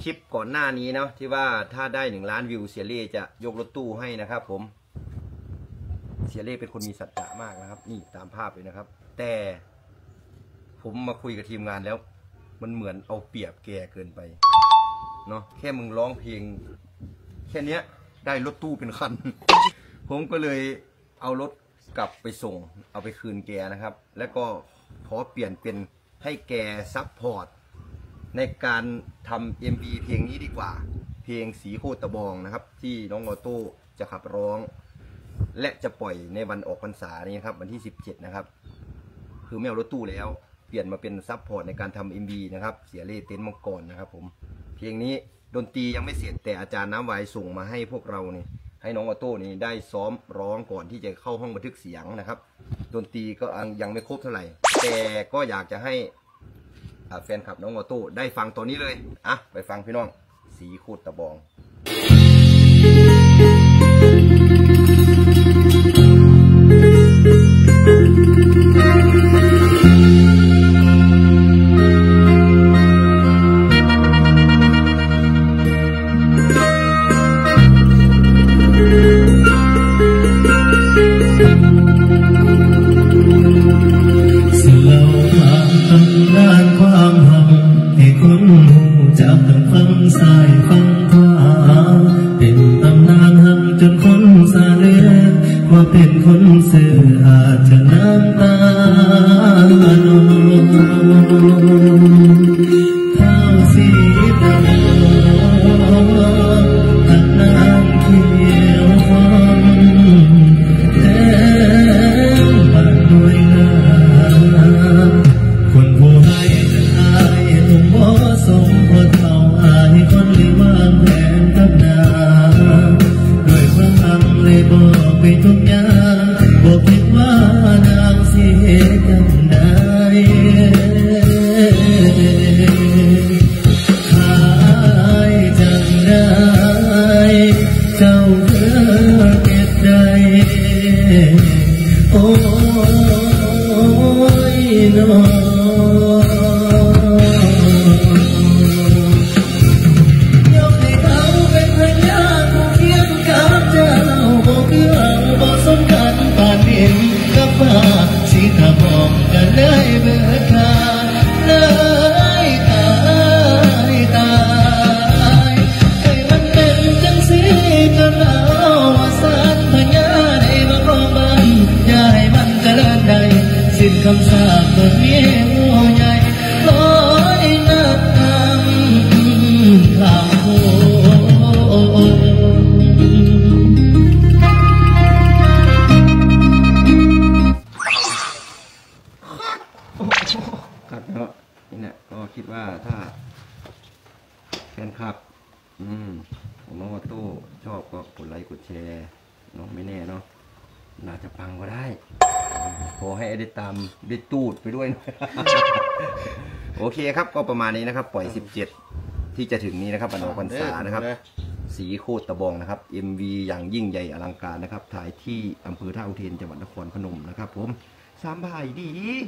คลิปก่อนหน้านี้เนาะที่ว่าถ้าได้1 ล้านวิวเสียเล่จะยกรถตู้ให้นะครับผมเสียเล่เป็นคนมีสัจจะมากนะครับนี่ตามภาพเลยนะครับแต่ผมมาคุยกับทีมงานแล้วมันเหมือนเอาเปรียบแกเกินไปเนาะแค่มึงร้องเพลงแค่นี้ได้รถตู้เป็นคัน ผมก็เลยเอารถกลับไปส่งเอาไปคืนแกนะครับแล้วก็ขอเปลี่ยนเป็นให้แกซัพพอร์ตในการทำ MV เพลงนี้ดีกว่าเพลงสีโคตรตะบองนะครับที่น้องออโต้จะขับร้องและจะปล่อยในวันออกพรรษานี้ครับวันที่17นะครับคือไม่เอารถตู้แล้วเปลี่ยนมาเป็นซัพพอร์ตในการทำ MV นะครับเสียเล่เต็นท์มังกรนะครับผมเพลงนี้ดนตรียังไม่เสร็จแต่อาจารย์น้ำวายส่งมาให้พวกเรานี่ให้น้องออโต้นี่ได้ซ้อมร้องก่อนที่จะเข้าห้องบันทึกเสียงนะครับดนตรีก็ยังไม่ครบเท่าไหร่แต่ก็อยากจะให้แฟนคลับน้องออโต้ได้ฟังตอนนี้เลยไปฟังพี่น้องสีโคตรตะบองสายฟังขวาเป็นตำนานหักจนคนสาเลือว่าเป็นคนสื่ออาจจะน้ำตาโนข้าวสีดำตัดน้ำเขียวแต่บ้านด้วยนาคนผู้ให้จะอายต้องบ่สมบทเขาคนที่วางแผนกับนาด้วยความอังเลยบอกไปทุกอย่างบอกคิดว่านางเสียกันได้ขายจังได้เจ้าเพื่อเก็บใจโอ้ยน้องสีตาบอกกันเลยเบิดขาเลยตายให้มันเป็นจังสีจนเอาว่าสารพญาได้มาขอบันอย่าให้มันเจริญใดสิ้นคำสาปเมื่อมีหัวใหญ่ลอยน้ำข้ามโขครับเนาะนี่แหละก็คิดว่าถ้าแฟนคลับของน้องออโต้ชอบก็กดไลค์กดแชร์เนาะไม่แน่เนาะน่าจะปังก็ได้ขอให้ได้ตามได้ตูดไปด้วย โอเคครับก็ประมาณนี้นะครับปล่อย17ที่จะถึงนี้นะครับวันออกพรรษานะครับสีโคตรตะบองนะครับ MV อย่างยิ่งใหญ่อลังการนะครับถ่ายที่อำเภอท่าอุเทนจังหวัดนครพนมนะครับผม3 บ่ายดี